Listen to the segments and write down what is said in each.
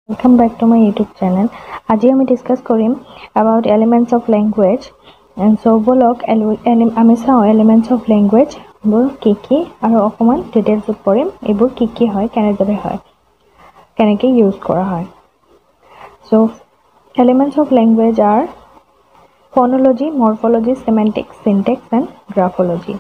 Welcome back to my YouTube channel. আজি আমি discuss কৰিম about elements of language. And so বলক আমি চাওঁ elements of language বোৰ কি আৰু অকমান ডিটেইলছত পঢ়িম এইবোৰ কি হয় কেনেদৰে হয় কেনেকৈ ইউজ কৰা হয়. So elements of language are phonology, morphology, semantics, syntax and graphology.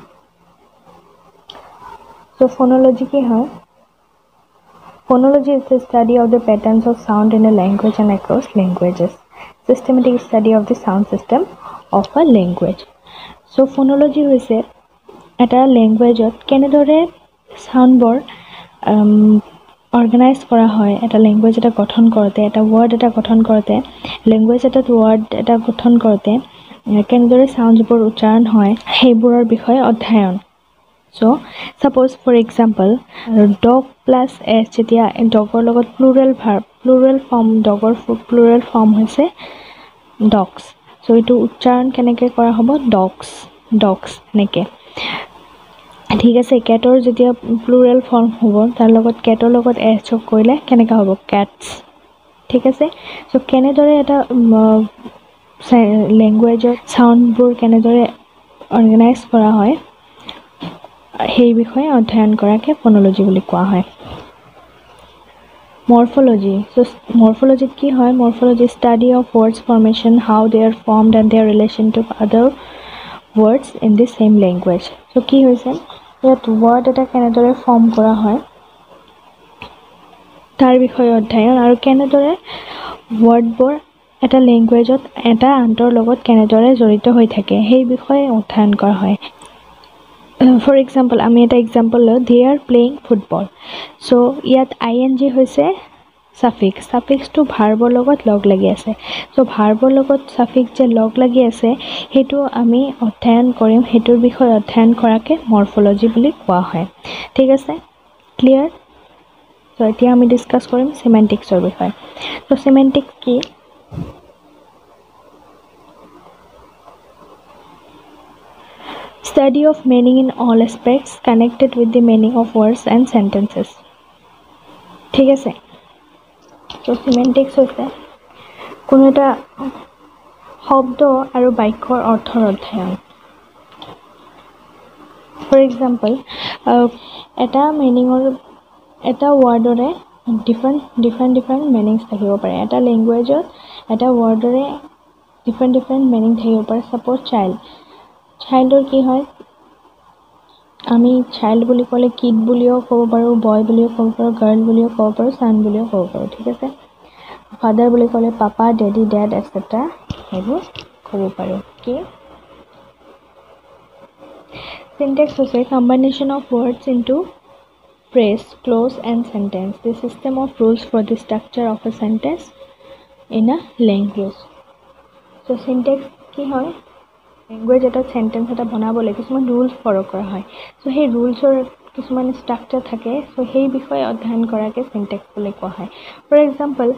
So phonology কি হয়? Phonology is the study of the patterns of sound in a language and across languages. Systematic study of the sound system of a language. So phonology হৈছে এটা ল্যাঙ্গুৱেজত কেনেদৰে সাউন্ডবোৰ অৰ্গানাইজ কৰা হয় এটা language এটা গঠন কৰোতে এটা ওয়াৰ্ড এটা গঠন কৰোতে ল্যাঙ্গুৱেজ এটা ওয়াৰ্ড এটা গঠন কৰোতে কেনেদৰে সাউন্ডবোৰ উচ্চাৰণ হয় সেইবোৰৰ বিষয়ে অধ্যয়ন. So suppose for example dog plus s যেতিয়া dogৰ লগত plural form dogৰ plural form হৈছে dogs. So এইটো উচ্চাৰণ কেনেকৈ কৰা হ'ব dogs নেকে. ঠিক আছে কেটৰ যেতিয়া plural form হ'ব তাৰ লগত কেটৰ লগত s যোগ কৰিলে কেনেকৈ হ'ব cats. ঠিক আছে. So কেনেদৰে এটা ল্যাঙ্গুৱেজৰ সাউন্ডবোৰ কেনেদৰে অৰ্গানাইজ কৰা হয় সেই বিষয়ে অধ্যয়ন কৰাকে ফোনোলজি বুলি কোৱা হয়. Morphology. So morphology কি হয়? Morphology study of words formation, how they are formed and their relation to other words in the same language. So কি হৈছে? ইয়াত word এটা কেনেদৰে ফৰ্ম কৰা হয় তাৰ বিষয়ে অধ্যয়ন আৰু কেনেদৰে wordবোৰ এটা ল্যাঙ্গুৱেজত এটা আনটোৰ লগত কেনেদৰে জড়িত হৈ থাকে সেই বিষয়ে অধ্যয়ন কৰা হয়. For example আমি এটা এক্সাম্পল লওঁ they are playing football. So ইয়াত ing হৈছে suffix to ভাৰ্বৰ লগত লগ লাগি আছে. So ভাৰ্বৰ লগত suffix যে লগ লাগি আছে হেতু আমি অধ্যয়ন কৰিম হেতুৰ বিষয়ে অধ্যয়ন কৰাকে মৰ্ফোলজি বুলি কোৱা হয়. ঠিক আছে ক্লিয়াৰ. So এতিয়া আমি ডিসকাস কৰিম সেমান্টিক্সৰ বিষয়ে. So semantics কি? Study of meaning in all aspects connected with the meaning of words and sentences. ঠিক আছে. So semantics হৈছে কোনো এটা শব্দ আৰু বাক্যৰ অৰ্থৰ অধ্যয়ন. For example এটা মিনিংৰ এটা ৱৰ্ডৰে different meanings থাকিব পাৰে. এটা ল্যাঙ্গুৱেজত এটা ৱৰ্ডৰে different meaning থাকিব পাৰে. Suppose চাইল্ডৰ কি হয় আমি চাইল্ড বুলি ক'লে কিড বুলিও ক'ব পাৰো বয় বুলিও ক'ব পাৰো গাৰ্ল বুলিও ক'ব পাৰো সান বুলিও ক'ব পাৰো. ঠিক আছে. ফাদাৰ বুলি ক'লে পাপা ডেডি ড্যাড এটসেট্ৰা এইবোৰ ক'ব পাৰো. কি syntax হৈছে combination of words into phrase clause and sentence, the system of rules for the structure of a sentence in a language. So syntax কি হয় ল্যাঙ্গুৱেজ এটা সেন্টেন্স এটা বনাবলৈ কিছুমান ৰুলস ফলো কৰা হয়. সো সেই ৰুলসৰ কিছুমান স্ট্ৰাকচাৰ থাকে. সো সেই বিষয়ে অধ্যয়ন কৰাকে সিনট্যাক্স বুলি কোৱা হয়. For example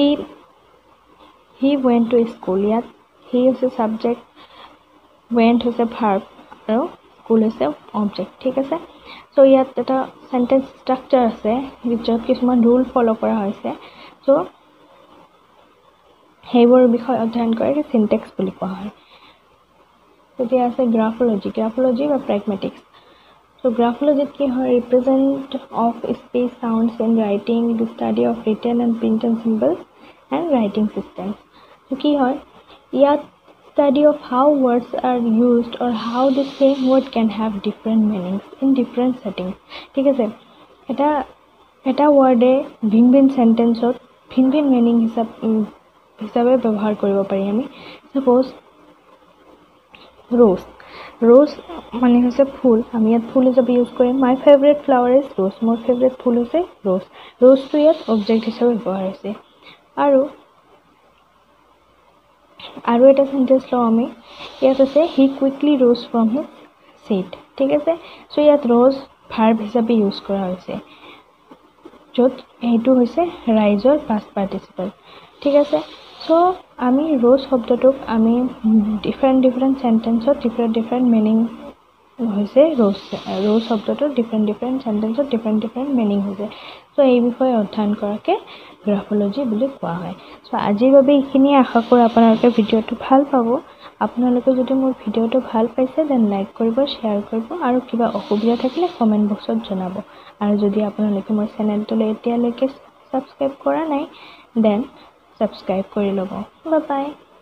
he went to school. ইয়াত he হৈছে সাবজেক্ট went হৈছে ভাৰ্ব আৰু school হৈছে অবজেক্ট. ঠিক আছে. সো ইয়াত এটা সেন্টেন্স স্ট্ৰাকচাৰ আছে য'ত কিছুমান ৰুল ফলো কৰা হৈছে. সো সেইবোৰ বিষয়ে অধ্যয়ন কৰাকে সিনট্যাক্স বুলি কোৱা হয়. এতিয়া আছে গ্ৰাফোলজি বা প্ৰেগমেটিক্স. So graphology কি হয় represent of speech sounds in writing, the study of written and printed symbols and writing systems. So কি হয় ইয়াত study of how words are used or how the same word can have different meanings in different settings. ঠিক আছে. এটা ওয়ার্ডে ভিন সেন্টেন্সত ভিন meaning হিসাবে ব্যৱহাৰ কৰিব পাৰি আমি. Suppose rose মানে হৈছে ফুল. আমি ইয়াত ফুল হিচাপে ইউজ কৰিম. My favourite flower is rose. মোৰ ফেভাৰিট ফুল হৈছে roseটো ইয়াত অবজেক্ট হিচাপে ব্যৱহাৰ হৈছে. আৰু এটা সেন্টেন্স লওঁ আমি. ইয়াত আছে he quickly rose from his seat. ঠিক আছে. সো ইয়াত rose ভাৰ্ব হিচাপে ইউজ কৰা হৈছে য'ত এইটো হৈছে ৰাইজৰ past participle. ঠিক আছে. সো আমি rose শব্দটোক আমি different sentenceত different meaning হৈছে rose শব্দটো different sentenceত different meaning হৈছে. সো এই বিষয়ে অধ্যয়ন কৰাকে গ্ৰাফোলজি বুলি কোৱা হয় সো আজিৰ বাবে এইখিনিয়ে আশা কৰোঁ আপোনালোকে ভিডিঅ'টো ভাল পাব আপোনালোকে যদি মোৰ ভিডিঅ'টো ভাল পাইছে দেন লাইক কৰিব শ্বেয়াৰ কৰিব আৰু কিবা অসুবিধা থাকিলে কমেন্ট বক্সত জনাব আৰু যদি আপোনালোকে মোৰ চেনেলটোলৈ এতিয়ালৈকে সাবস্ক্ৰাইব কৰা নাই দেন সাবস্ক্ৰাইব কৰি ল'ব বাই বাই